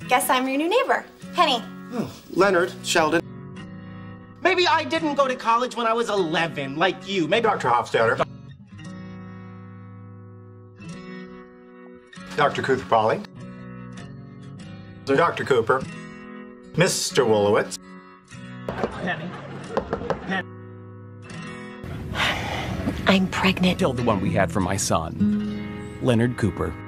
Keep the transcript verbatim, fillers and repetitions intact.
Guess I'm your new neighbor, Penny. Oh, Leonard, Sheldon. Maybe I didn't go to college when I was eleven, like you. Maybe Doctor Hofstadter. Doctor Kuthapali. Doctor Cooper. Mister Wolowitz. Penny. Penny. I'm pregnant. Killed the one we had for my son, Leonard Cooper.